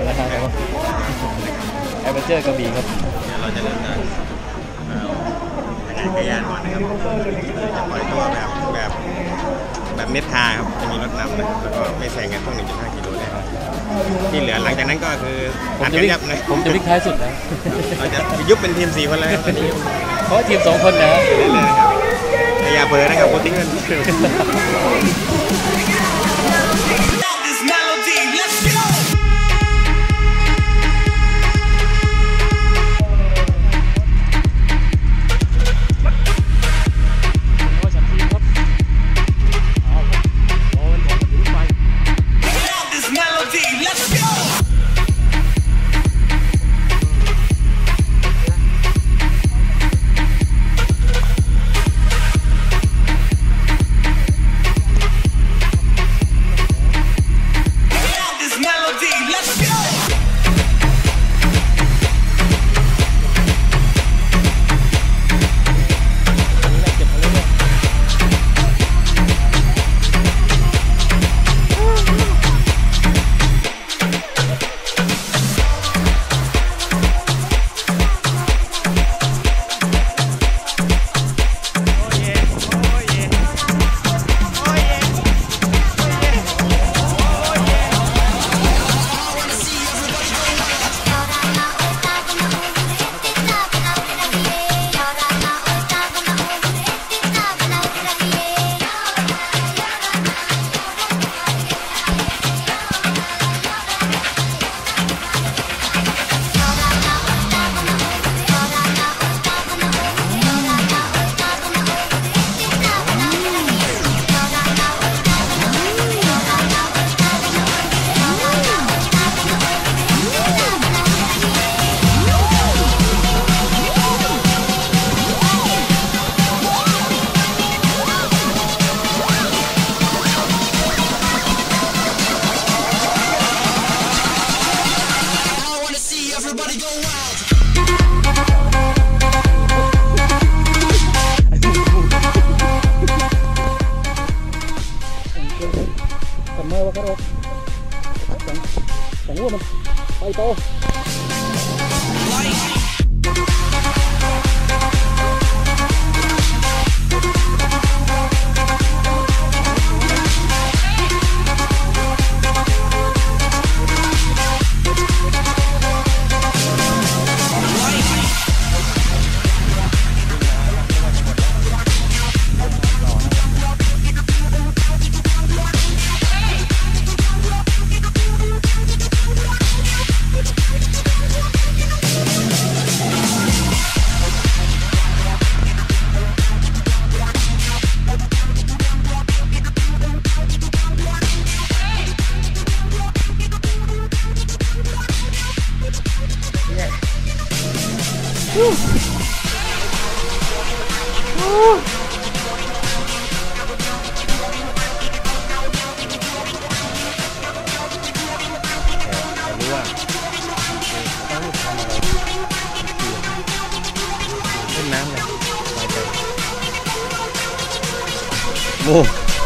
นะครับแอดเวนเจอร์กระบี่ครับเราจะเริ่มจากจักรยานก่อนนะครับจะปล่อยตัวแบบเน็ตคาร์ครับจะมีรถนำนะแล้วก็ไม่แซงกันต้อง 1.5 กิโลเลยที่เหลือหลังจากนั้นก็คือผมจะวิ่งท้ายสุดนะเราจะยุบเป็นทีม4 คนเลยครับตอนนี้เพราะทีม2 คนนะอย่าเผลอนะครับโคตรทิ้งเงินแต่งูมันไปโตน้ำเลยโอ้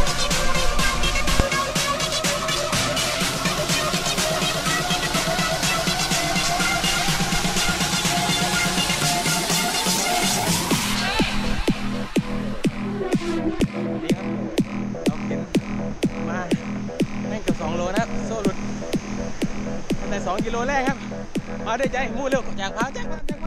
2 โลนะครับโซ่หลุดใน2 กิโลแรกครับมาด้วยใจมู่เร็วอยากพาแจ็ค